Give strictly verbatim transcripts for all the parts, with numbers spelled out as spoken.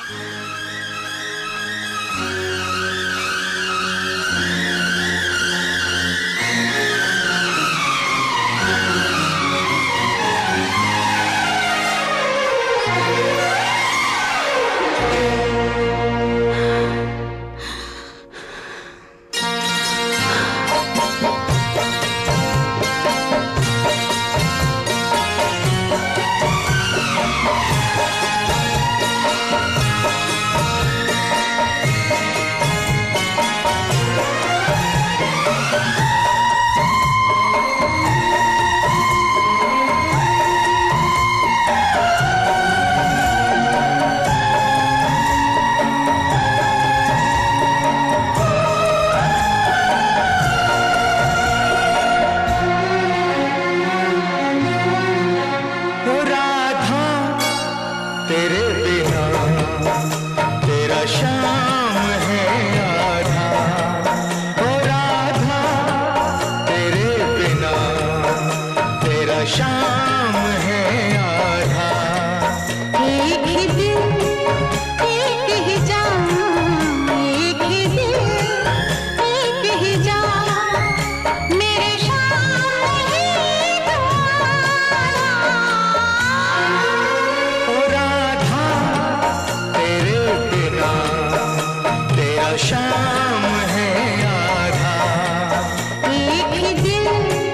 शाम है आधा, एक ही दिल एक ही जान, एक ही दिल एक ही जान, मेरे शाम ही तुम्हारा। ओ राधा तेरे बिना तेरा शाम है आधा, एक ही दिल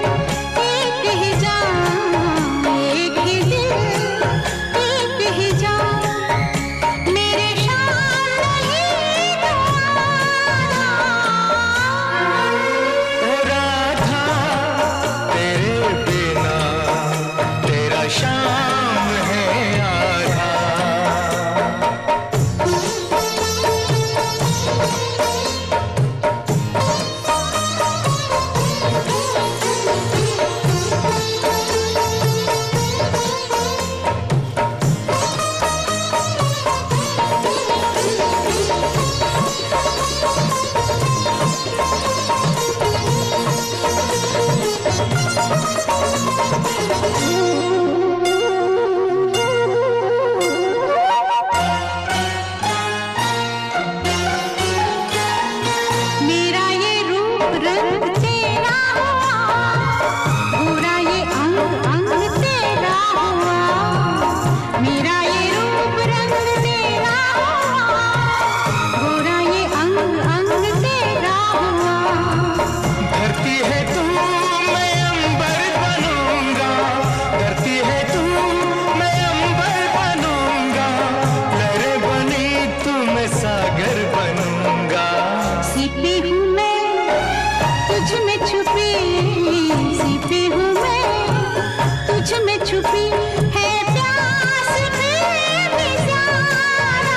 छुपी है प्यास में बेचारा।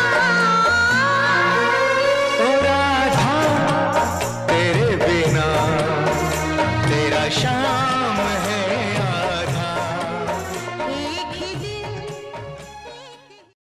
ओ राधा तेरे बिना तेरा शाम